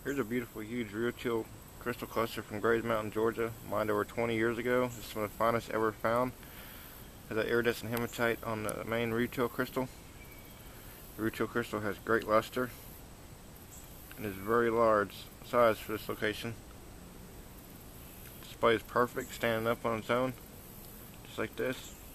Here's a beautiful, huge Rutil crystal cluster from Grays Mountain, Georgia, mined over 20 years ago. It's some of the finest ever found. Has that iridescent hematite on the main Rutil crystal. The Rutil crystal has great luster and is very large size for this location. The display is perfect, standing up on its own, just like this.